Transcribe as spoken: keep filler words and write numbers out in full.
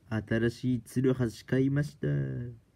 新しいツルハシ買いました。